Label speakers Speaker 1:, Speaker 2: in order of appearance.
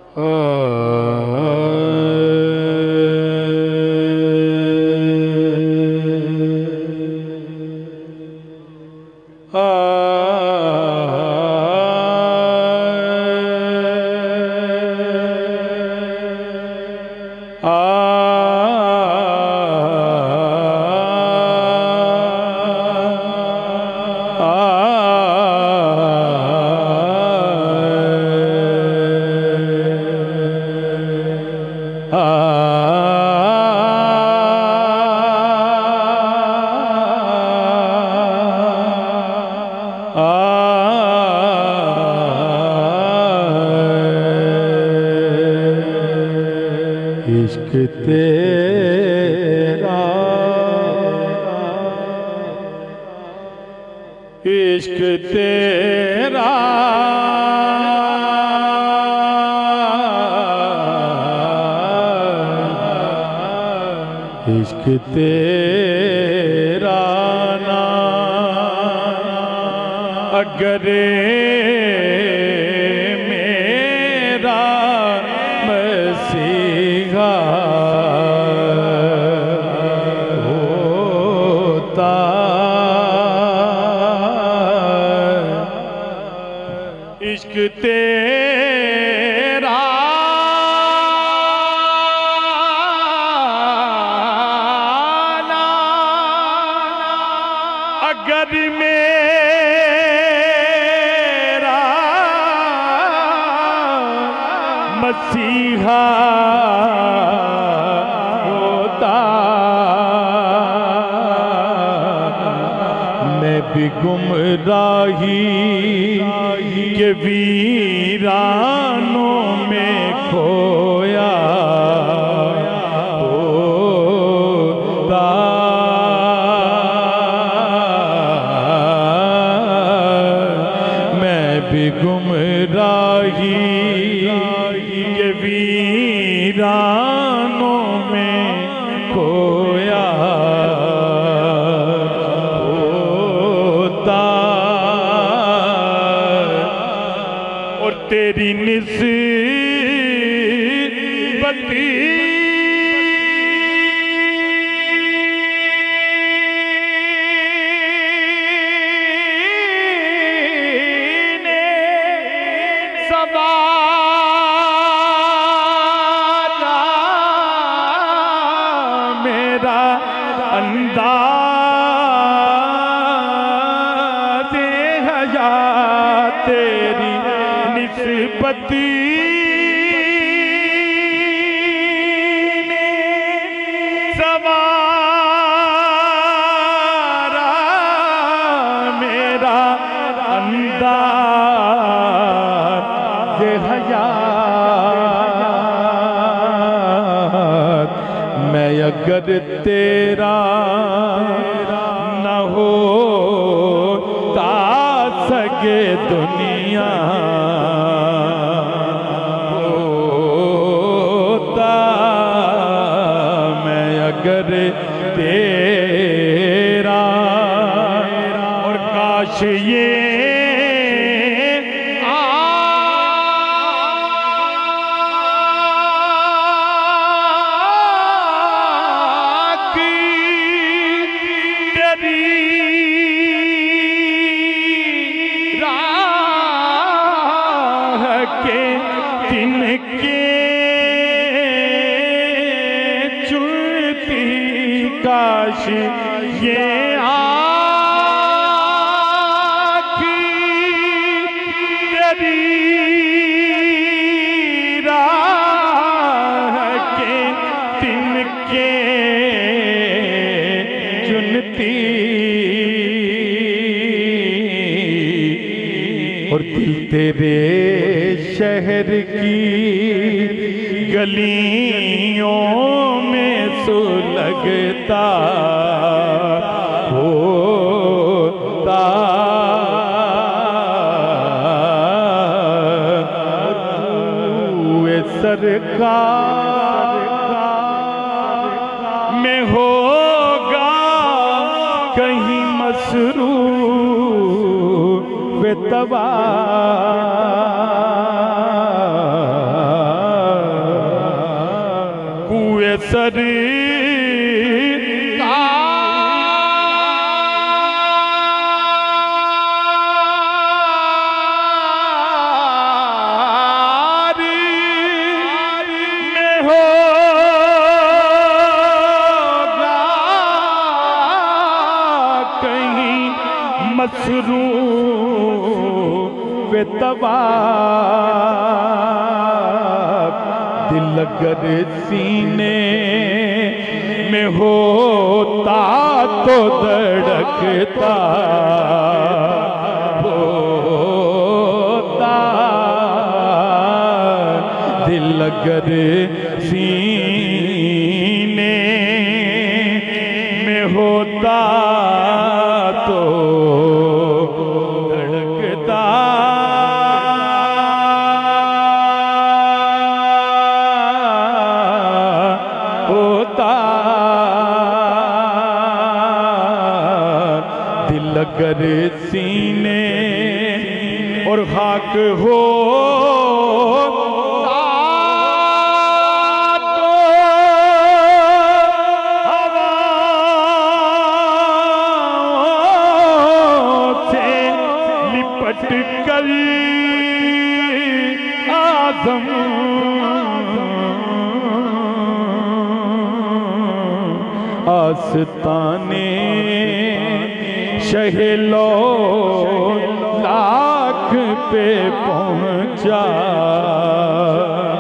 Speaker 1: इश्क तेरा, इश्क तेरा, इश्क तेरा नाम अगर मेरा मसीहा होता, इश्क तेरा अगर मेरा मसीहा होता, मैं भी गुमराही के वीरानों में खोया होता, मैं भी गुमराही के वीरानों में खोया होता, और तेरी निस्बती ने सवारा मेरा अंदाज़े हयात, तेरी निस्बती ने सवारा मेरा अंदाज़े हयात, मैं अगर तेरा न होता सगे दुनिया होता, मैं अगर तेरा, और काश ये काश ये आँखी तेरी राह के तिनके चुनती, और दिल तेरे शहर की गलियों में सुलगता होता, हुए सरकार में होगा कहीं मसरूफ़ तवा, में होगा कहीं मसरूफ तवाब, दिल अगर सीने में होता तो धड़कता होता, दिल अगर सीने में होता तो धड़कता होता, दिल अगर सीने और खाक हो आज़म आस्ताने शहलो लाख पे पहुँचा।